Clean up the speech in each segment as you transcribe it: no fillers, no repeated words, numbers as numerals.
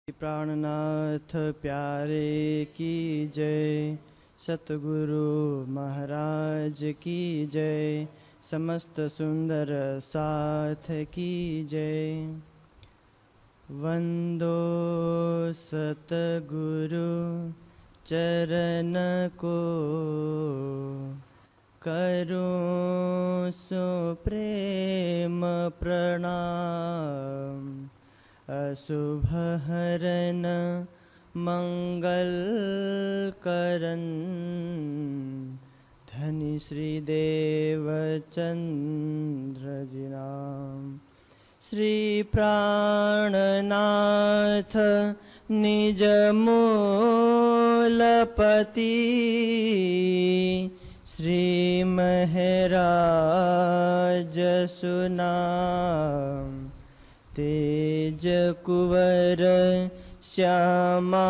प्राणनाथ प्यारे की जय, सतगुरु महाराज की जय, समस्त सुंदर साथ की जय। वंदो सतगुरु चरण को, करूं सुप्रेम प्रणाम। अशुभ हरन मंगल करन, धनी श्री देवचंद्र जी नाम। श्री प्राणनाथ निज मूलपति, श्री महराज सुनाम। तेज कुंवर श्यामा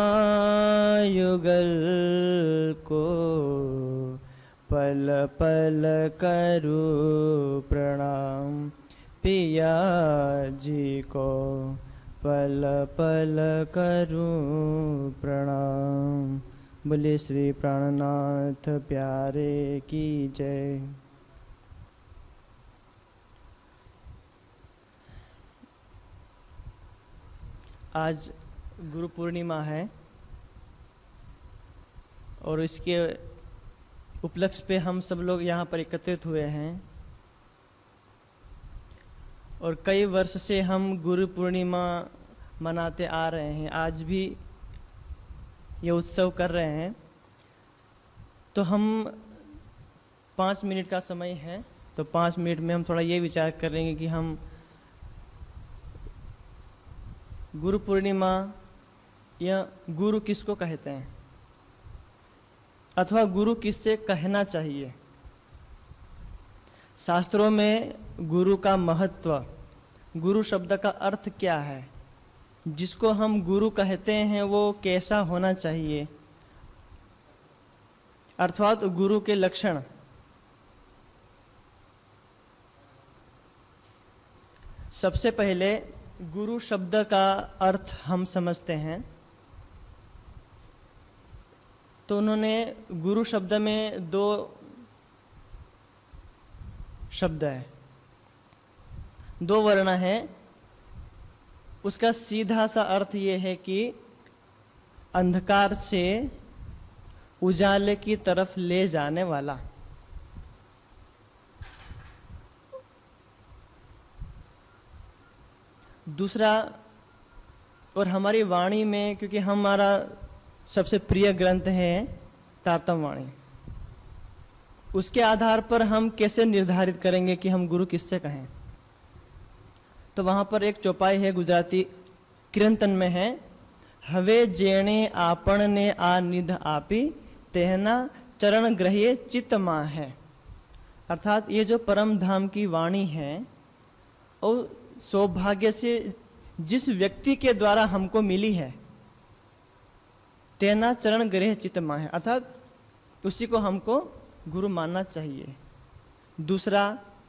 युगल को, पल पल करूं प्रणाम। पिया जी को पल पल करूं प्रणाम। बोले श्री प्राणनाथ प्यारे की जय। आज गुरु पूर्णिमा है और इसके उपलक्ष्य पे हम सब लोग यहाँ पर एकत्रित हुए हैं और कई वर्ष से हम गुरु पूर्णिमा मनाते आ रहे हैं। आज भी ये उत्सव कर रहे हैं। तो हम 5 मिनट का समय है, तो 5 मिनट में हम थोड़ा ये विचार करेंगे कि हम गुरु पूर्णिमा या गुरु किसको कहते हैं अथवा गुरु किससे कहना चाहिए। शास्त्रों में गुरु का महत्व, गुरु शब्द का अर्थ क्या है, जिसको हम गुरु कहते हैं वो कैसा होना चाहिए, अर्थात गुरु के लक्षण। सबसे पहले गुरु शब्द का अर्थ हम समझते हैं। तो उन्होंने गुरु शब्द में 2 शब्द है, 2 वर्ण है। उसका सीधा सा अर्थ ये है कि अंधकार से उजाले की तरफ ले जाने वाला। दूसरा, और हमारी वाणी में, क्योंकि हमारा सबसे प्रिय ग्रंथ है तारतम वाणी, उसके आधार पर हम कैसे निर्धारित करेंगे कि हम गुरु किससे कहें। तो वहाँ पर एक चौपाई है, गुजराती किरंतन में है, हवे जेणे आपण ने आ निध आपी, तेहना चरण ग्रह्य चित्त मां है। अर्थात ये जो परम धाम की वाणी है और सौभाग्य से जिस व्यक्ति के द्वारा हमको मिली है, तेना चरण ग्रह चित्त मां है, अर्थात उसी को हमको गुरु मानना चाहिए। दूसरा,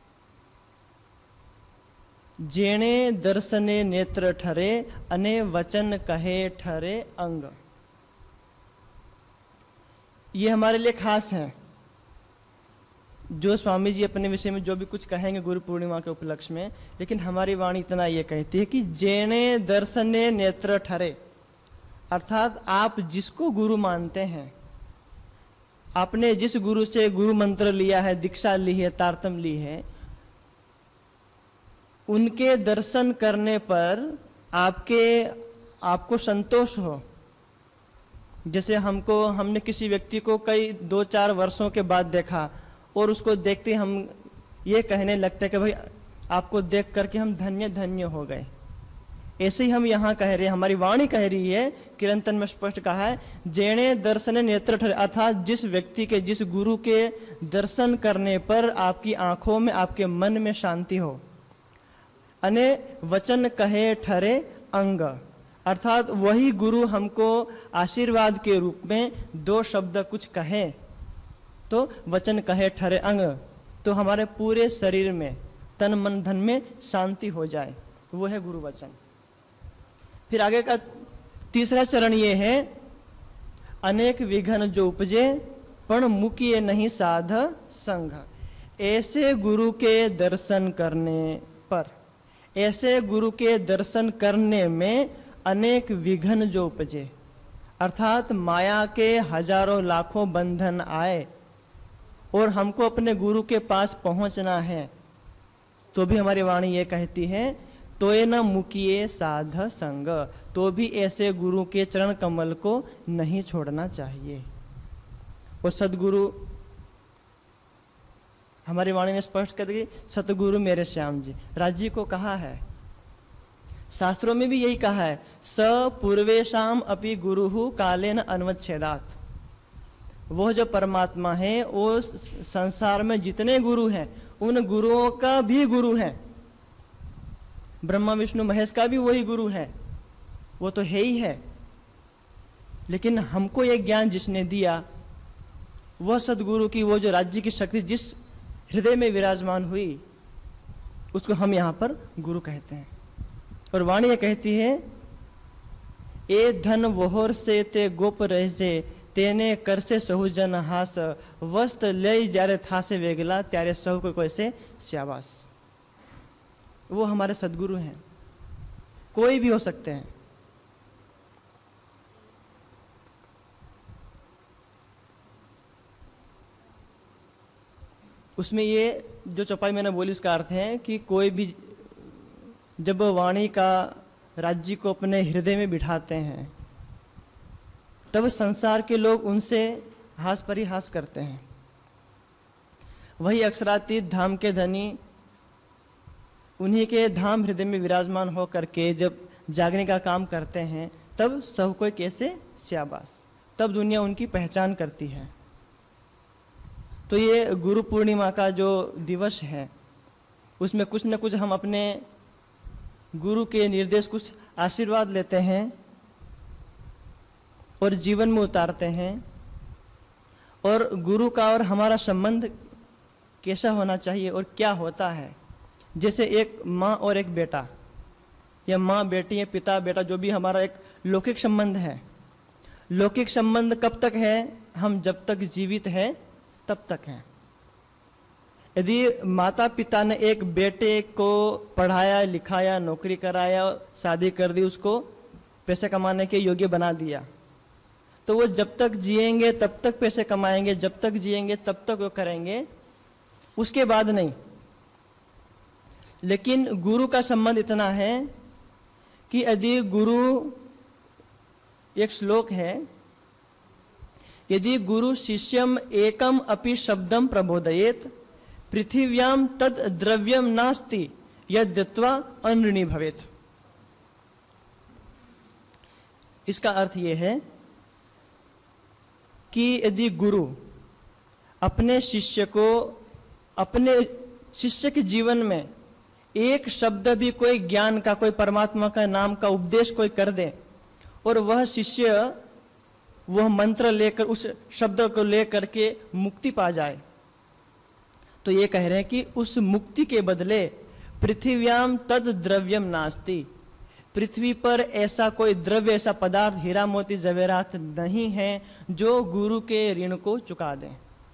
जेणे दर्शने नेत्र ठरे, अने वचन कहे ठरे अंग। ये हमारे लिए खास है। जो स्वामी जी अपने विषय में जो भी कुछ कहेंगे गुरु पूर्णिमा के उपलक्ष्य में, लेकिन हमारी वाणी इतना ये कहती है कि जेणे दर्शने नेत्र ठरे, अर्थात आप जिसको गुरु मानते हैं, आपने जिस गुरु से गुरु मंत्र लिया है, दीक्षा ली है, तारतम ली है, उनके दर्शन करने पर आपको संतोष हो। जैसे हमने किसी व्यक्ति को कई 2-4 वर्षों के बाद देखा और उसको देखते हम ये कहने लगते हैं कि भाई आपको देख करके हम धन्य धन्य हो गए। ऐसे ही हम यहाँ कह रहे हैं, हमारी वाणी कह रही है, किरंतन में स्पष्ट कहा है, जेणे दर्शने नेत्र ठरे, अर्थात जिस व्यक्ति के, जिस गुरु के दर्शन करने पर आपकी आंखों में, आपके मन में शांति हो। अने वचन कहे ठरे अंग, अर्थात वही गुरु हमको आशीर्वाद के रूप में 2 शब्द कुछ कहे तो वचन कहे ठरे अंग, तो हमारे पूरे शरीर में, तन मन धन में शांति हो जाए, वो है गुरु वचन। फिर आगे का तीसरा चरण ये है, अनेक विघ्न जो उपजे पण मुकिए नहीं साध संग। ऐसे गुरु के दर्शन करने पर, ऐसे गुरु के दर्शन करने में अनेक विघ्न जो उपजे, अर्थात माया के हजारों लाखों बंधन आए और हमको अपने गुरु के पास पहुंचना है, तो भी हमारी वाणी ये कहती है, तोय न मुकिए साध संग, तो भी ऐसे गुरु के चरण कमल को नहीं छोड़ना चाहिए। और सदगुरु, हमारी वाणी ने स्पष्ट कर दी, सतगुरु मेरे श्याम जी, राज्य को कहा है, शास्त्रों में भी यही कहा है, स पूर्वेशाम अपि गुरुहु कालेन अन्वच्छेदात। वो जो परमात्मा है वो संसार में जितने गुरु हैं उन गुरुओं का भी गुरु है, ब्रह्मा विष्णु महेश का भी वही गुरु है, वो तो है ही है। लेकिन हमको ये ज्ञान जिसने दिया, वह सदगुरु की वो जो राज्य की शक्ति जिस हृदय में विराजमान हुई, उसको हम यहाँ पर गुरु कहते हैं। और वाणी ये कहती है, ए धन वोहर से ते गोप रह से तेने कर से सहुजन हास, वस्त ले जारे था से वेगला त्यारे सहु को कैसे श्याबास। वो हमारे सदगुरु हैं, कोई भी हो सकते हैं। उसमें ये जो चौपाई मैंने बोली उसका अर्थ है कि कोई भी जब वाणी का राज्य को अपने हृदय में बिठाते हैं, तब संसार के लोग उनसे हास परिहास करते हैं। वही अक्षरातीत धाम के धनी उन्हीं के धाम हृदय में विराजमान हो करके जब जागने का काम करते हैं, तब सब कोई कैसे श्याबास, तब दुनिया उनकी पहचान करती है। तो ये गुरु पूर्णिमा का जो दिवस है, उसमें कुछ न कुछ हम अपने गुरु के निर्देश, कुछ आशीर्वाद लेते हैं और जीवन में उतारते हैं। और गुरु का और हमारा संबंध कैसा होना चाहिए और क्या होता है, जैसे एक माँ और एक बेटा, या माँ बेटी है, पिता बेटा, जो भी हमारा एक लौकिक संबंध है। लौकिक संबंध कब तक है? हम जब तक जीवित हैं तब तक है। यदि माता पिता ने एक बेटे को पढ़ाया लिखाया, नौकरी कराया, शादी कर दी, उसको पैसे कमाने के योग्य बना दिया, तो वो जब तक जिएंगे तब तक पैसे कमाएंगे, जब तक जिएंगे तब तक वो करेंगे, उसके बाद नहीं। लेकिन गुरु का संबंध इतना है कि यदि गुरु, एक श्लोक है, यदि गुरु शिष्यम एकम अपि शब्दम प्रबोधयेत पृथिव्याम तद द्रव्यम नास्ति यद्यत्वा अनृणी भवेत। इसका अर्थ यह है कि यदि गुरु अपने शिष्य को, अपने शिष्य के जीवन में एक शब्द भी कोई ज्ञान का, कोई परमात्मा का नाम का उपदेश कोई कर दे, और वह शिष्य वह मंत्र लेकर, उस शब्द को लेकर के मुक्ति पा जाए, तो ये कह रहे हैं कि उस मुक्ति के बदले पृथिव्याम तद द्रव्यम नास्ति, पृथ्वी पर ऐसा कोई द्रव्य, ऐसा पदार्थ, हीरा मोती जवेरात नहीं है जो गुरु के ऋण को चुका दें।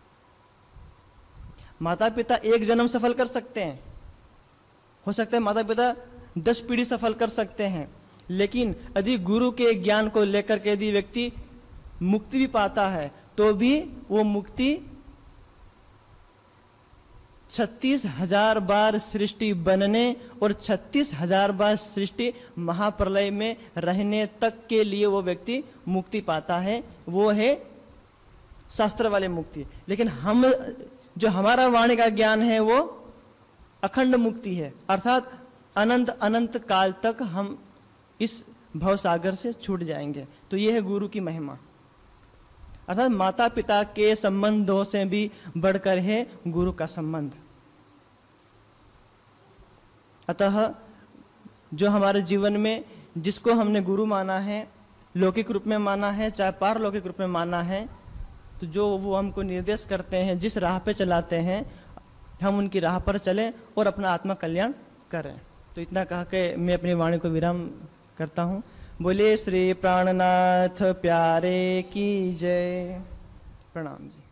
माता पिता एक जन्म सफल कर सकते हैं, हो सकता है माता पिता 10 पीढ़ी सफल कर सकते हैं, लेकिन यदि गुरु के ज्ञान को लेकर के यदि व्यक्ति मुक्ति भी पाता है, तो भी वो मुक्ति 36,000 बार सृष्टि बनने और 36,000 बार सृष्टि महाप्रलय में रहने तक के लिए वो व्यक्ति मुक्ति पाता है। वो है शास्त्र वाले मुक्ति। लेकिन हम, जो हमारा वाणी का ज्ञान है, वो अखंड मुक्ति है, अर्थात अनंत अनंत काल तक हम इस भवसागर से छूट जाएंगे। तो ये है गुरु की महिमा, अर्थात माता पिता के संबंधों से भी बढ़कर है गुरु का संबंध। अतः जो हमारे जीवन में जिसको हमने गुरु माना है, लौकिक रूप में माना है चाहे पारलौकिक रूप में माना है, तो जो वो हमको निर्देश करते हैं, जिस राह पे चलाते हैं, हम उनकी राह पर चलें और अपना आत्मा कल्याण करें। तो इतना कह के मैं अपनी वाणी को विराम करता हूँ। बोले श्री प्राणनाथ प्यारे की जय। प्रणाम जी।